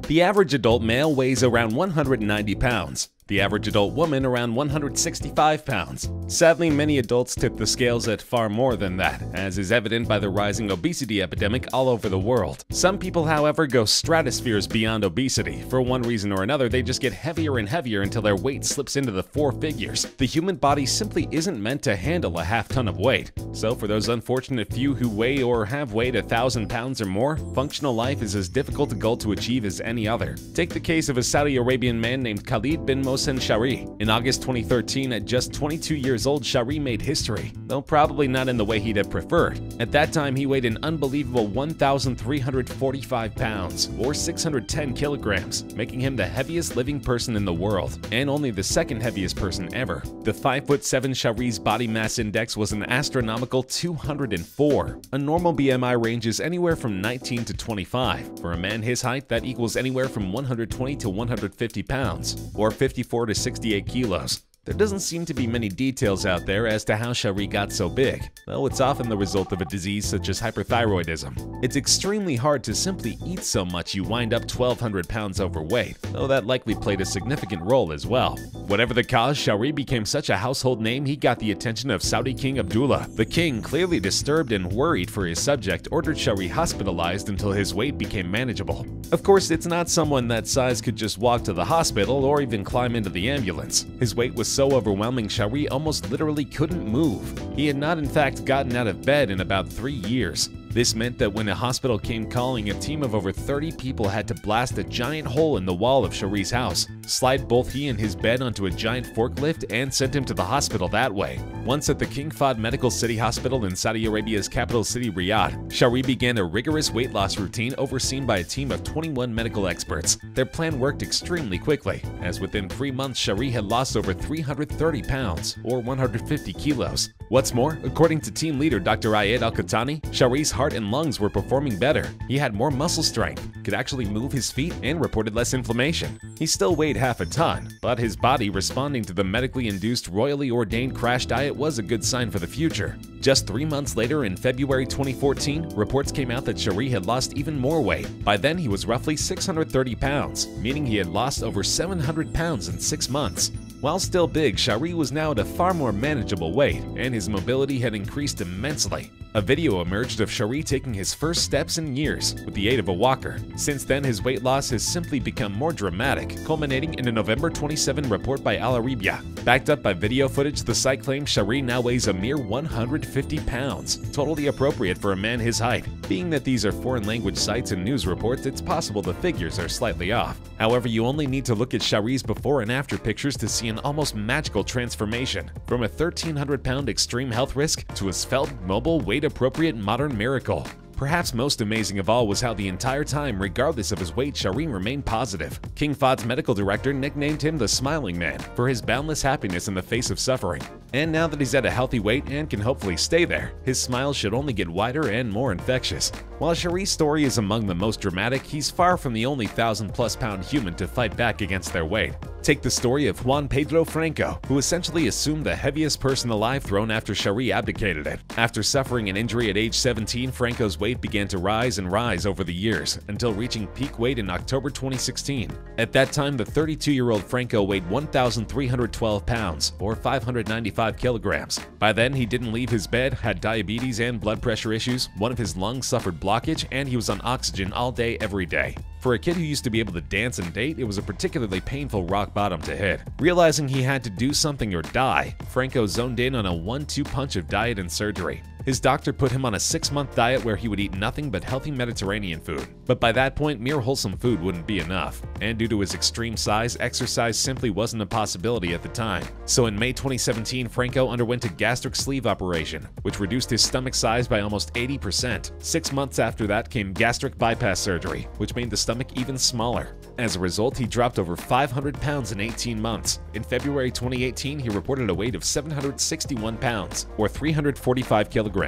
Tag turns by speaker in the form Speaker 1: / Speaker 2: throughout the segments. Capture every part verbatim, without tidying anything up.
Speaker 1: The average adult male weighs around one hundred ninety pounds. The average adult woman around one hundred sixty-five pounds. Sadly, many adults tip the scales at far more than that, as is evident by the rising obesity epidemic all over the world. Some people, however, go stratospheres beyond obesity. For one reason or another, they just get heavier and heavier until their weight slips into the four figures. The human body simply isn't meant to handle a half ton of weight. So for those unfortunate few who weigh or have weighed a thousand pounds or more, functional life is as difficult a goal to achieve as any other. Take the case of a Saudi Arabian man named Khalid bin Mohsen Shari. In August twenty thirteen, at just twenty-two years old, Shari made history, though probably not in the way he'd have preferred. At that time, he weighed an unbelievable one thousand three hundred forty-five pounds, or six hundred ten kilograms, making him the heaviest living person in the world, and only the second heaviest person ever. The five foot seven Shari's body mass index was an astronomical two hundred four. A normal B M I ranges anywhere from nineteen to twenty-five. For a man his height, that equals anywhere from one hundred twenty to one hundred fifty pounds, or fifty-four to sixty-eight kilos. There doesn't seem to be many details out there as to how Shari got so big, though it's often the result of a disease such as hyperthyroidism. It's extremely hard to simply eat so much you wind up twelve hundred pounds overweight, though that likely played a significant role as well. Whatever the cause, Shari became such a household name he got the attention of Saudi King Abdullah. The king, clearly disturbed and worried for his subject, ordered Shari hospitalized until his weight became manageable. Of course, it's not someone that size could just walk to the hospital or even climb into the ambulance. His weight was so overwhelming, Shari almost literally couldn't move. He had not in fact gotten out of bed in about three years. This meant that when a hospital came calling, a team of over thirty people had to blast a giant hole in the wall of Shari's house, slide both he and his bed onto a giant forklift, and sent him to the hospital that way. Once at the King Fahd Medical City Hospital in Saudi Arabia's capital city Riyadh, Shari began a rigorous weight loss routine overseen by a team of twenty-one medical experts. Their plan worked extremely quickly, as within three months Shari had lost over three hundred thirty pounds, or one hundred fifty kilos. What's more, according to team leader Doctor Ayed Al-Qahtani, Shari's heart and lungs were performing better. He had more muscle strength, could actually move his feet, and reported less inflammation. He still weighed half a ton, but his body responding to the medically induced royally ordained crash diet was a good sign for the future. Just three months later, in February twenty fourteen, reports came out that Shari had lost even more weight. By then, he was roughly six hundred thirty pounds, meaning he had lost over seven hundred pounds in six months. While still big, Shari was now at a far more manageable weight, and his mobility had increased immensely. A video emerged of Shari taking his first steps in years with the aid of a walker. Since then, his weight loss has simply become more dramatic, culminating in a November twenty-seventh report by Al Arabiya. Backed up by video footage, the site claims Shari now weighs a mere one hundred fifty pounds, totally appropriate for a man his height. Being that these are foreign language sites and news reports, it's possible the figures are slightly off. However, you only need to look at Shari's before and after pictures to see an almost magical transformation, from a thirteen hundred pound extreme health risk to a svelte, mobile, weight-appropriate modern miracle. Perhaps most amazing of all was how the entire time, regardless of his weight, Shari remained positive. King Fahd's medical director nicknamed him the Smiling Man for his boundless happiness in the face of suffering. And now that he's at a healthy weight and can hopefully stay there, his smile should only get wider and more infectious. While Shari's story is among the most dramatic, he's far from the only thousand plus pound human to fight back against their weight. Take the story of Juan Pedro Franco, who essentially assumed the heaviest person alive throne after Shari abdicated it. After suffering an injury at age seventeen, Franco's weight began to rise and rise over the years, until reaching peak weight in October twenty sixteen. At that time, the thirty-two-year-old Franco weighed one thousand three hundred twelve pounds, or five hundred ninety-five kilograms. By then, he didn't leave his bed, had diabetes and blood pressure issues, one of his lungs suffered blockage, and he was on oxygen all day, every day. For a kid who used to be able to dance and date, it was a particularly painful rock bottom to hit. Realizing he had to do something or die, Franco zoned in on a one two punch of diet and surgery. His doctor put him on a six-month diet where he would eat nothing but healthy Mediterranean food. But by that point, mere wholesome food wouldn't be enough. And due to his extreme size, exercise simply wasn't a possibility at the time. So in May twenty seventeen, Franco underwent a gastric sleeve operation, which reduced his stomach size by almost eighty percent. Six months after that came gastric bypass surgery, which made the stomach even smaller. As a result, he dropped over five hundred pounds in eighteen months. In February twenty eighteen, he reported a weight of seven hundred sixty-one pounds, or three hundred forty-five kilograms.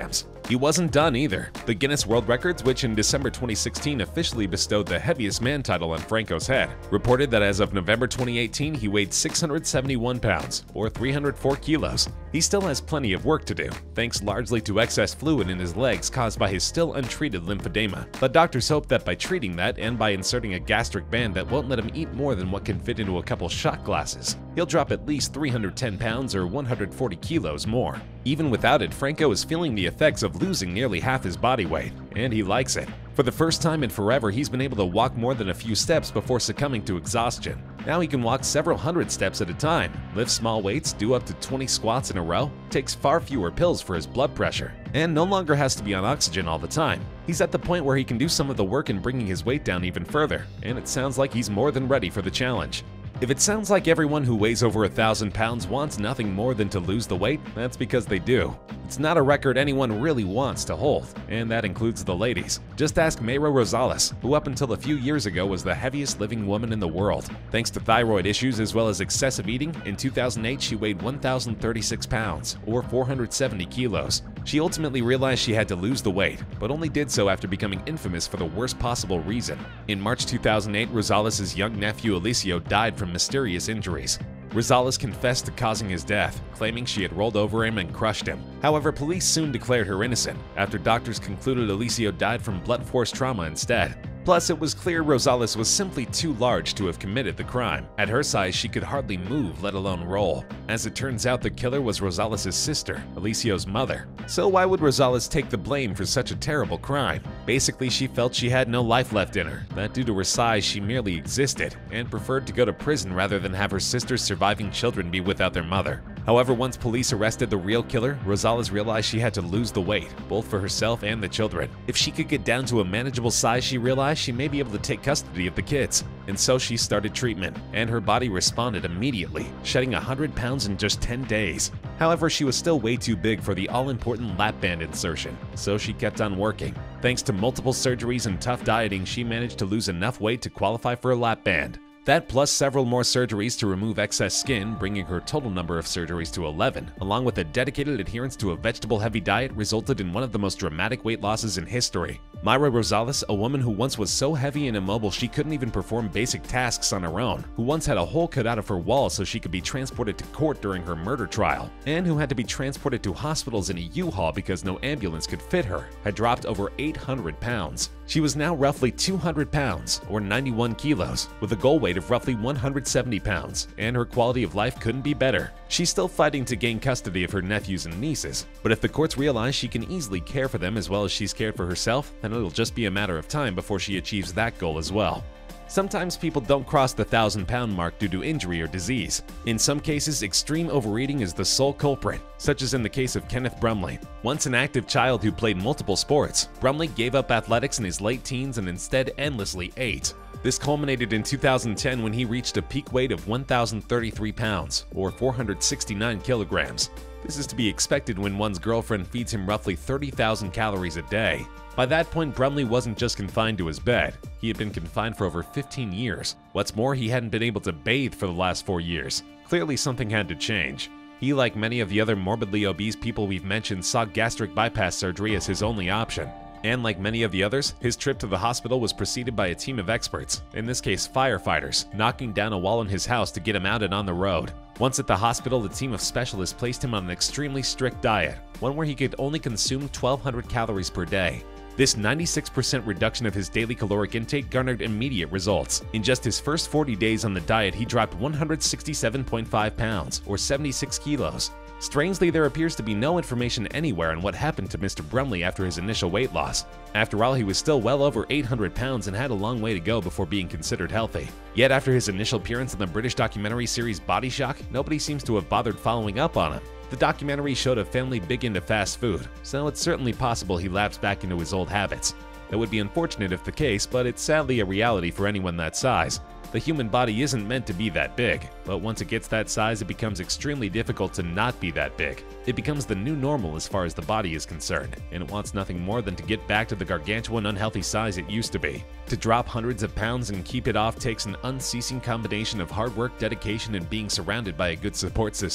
Speaker 1: He wasn't done either. The Guinness World Records, which in December twenty sixteen officially bestowed the heaviest man title on Franco's head, reported that as of November twenty eighteen he weighed six hundred seventy-one pounds, or three hundred four kilos. He still has plenty of work to do, thanks largely to excess fluid in his legs caused by his still untreated lymphedema. But doctors hope that by treating that and by inserting a gastric band that won't let him eat more than what can fit into a couple shot glasses, he'll drop at least three hundred ten pounds or one hundred forty kilos more. Even without it, Franco is feeling the effects of losing nearly half his body weight, and he likes it. For the first time in forever, he's been able to walk more than a few steps before succumbing to exhaustion. Now he can walk several hundred steps at a time, lift small weights, do up to twenty squats in a row, takes far fewer pills for his blood pressure, and no longer has to be on oxygen all the time. He's at the point where he can do some of the work in bringing his weight down even further, and it sounds like he's more than ready for the challenge. If it sounds like everyone who weighs over a thousand pounds wants nothing more than to lose the weight, that's because they do. It's not a record anyone really wants to hold, and that includes the ladies. Just ask Mayra Rosales, who up until a few years ago was the heaviest living woman in the world. Thanks to thyroid issues as well as excessive eating, in two thousand eight she weighed one thousand thirty-six pounds, or four hundred seventy kilos. She ultimately realized she had to lose the weight, but only did so after becoming infamous for the worst possible reason. In March two thousand eight, Rosales' young nephew Eliseo died from mysterious injuries. Rosales confessed to causing his death, claiming she had rolled over him and crushed him. However, police soon declared her innocent, after doctors concluded Eliseo died from blunt force trauma instead. Plus, it was clear Rosales was simply too large to have committed the crime. At her size, she could hardly move, let alone roll. As it turns out, the killer was Rosales' sister, Eliseo's mother. So why would Rosales take the blame for such a terrible crime? Basically, she felt she had no life left in her, that due to her size she merely existed, and preferred to go to prison rather than have her sister's surviving children be without their mother. However, once police arrested the real killer, Rosales realized she had to lose the weight, both for herself and the children. If she could get down to a manageable size, she realized she may be able to take custody of the kids. And so she started treatment, and her body responded immediately, shedding one hundred pounds in just ten days. However, she was still way too big for the all-important lap band insertion, so she kept on working. Thanks to multiple surgeries and tough dieting, she managed to lose enough weight to qualify for a lap band. That plus several more surgeries to remove excess skin, bringing her total number of surgeries to eleven, along with a dedicated adherence to a vegetable-heavy diet, resulted in one of the most dramatic weight losses in history. Mayra Rosales, a woman who once was so heavy and immobile she couldn't even perform basic tasks on her own, who once had a hole cut out of her wall so she could be transported to court during her murder trial, and who had to be transported to hospitals in a U-Haul because no ambulance could fit her, had dropped over eight hundred pounds. She was now roughly two hundred pounds, or ninety-one kilos, with a goal weight of roughly one hundred seventy pounds, and her quality of life couldn't be better. She's still fighting to gain custody of her nephews and nieces, but if the courts realize she can easily care for them as well as she's cared for herself, then it'll just be a matter of time before she achieves that goal as well. Sometimes people don't cross the thousand pound mark due to injury or disease. In some cases, extreme overeating is the sole culprit, such as in the case of Kenneth Brumley. Once an active child who played multiple sports, Brumley gave up athletics in his late teens and instead endlessly ate. This culminated in two thousand ten when he reached a peak weight of one thousand thirty-three pounds, or four hundred sixty-nine kilograms. This is to be expected when one's girlfriend feeds him roughly thirty thousand calories a day. By that point, Brumley wasn't just confined to his bed. He had been confined for over fifteen years. What's more, he hadn't been able to bathe for the last four years. Clearly something had to change. He, like many of the other morbidly obese people we've mentioned, saw gastric bypass surgery as his only option. And like many of the others, his trip to the hospital was preceded by a team of experts, in this case firefighters, knocking down a wall in his house to get him out and on the road. Once at the hospital, the team of specialists placed him on an extremely strict diet, one where he could only consume twelve hundred calories per day. This ninety-six percent reduction of his daily caloric intake garnered immediate results. In just his first forty days on the diet, he dropped one hundred sixty-seven point five pounds, or seventy-six kilos. Strangely, there appears to be no information anywhere on what happened to Mister Brumley after his initial weight loss. After all, he was still well over eight hundred pounds and had a long way to go before being considered healthy. Yet after his initial appearance in the British documentary series Body Shock, nobody seems to have bothered following up on him. The documentary showed a family big into fast food, so it's certainly possible he lapsed back into his old habits. That would be unfortunate if the case, but it's sadly a reality for anyone that size. The human body isn't meant to be that big, but once it gets that size, it becomes extremely difficult to not be that big. It becomes the new normal as far as the body is concerned, and it wants nothing more than to get back to the gargantuan unhealthy size it used to be. To drop hundreds of pounds and keep it off takes an unceasing combination of hard work, dedication, and being surrounded by a good support system.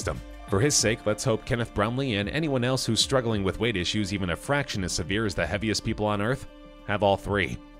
Speaker 1: For his sake, let's hope Kenneth Bromley and anyone else who's struggling with weight issues even a fraction as severe as the heaviest people on Earth have all three.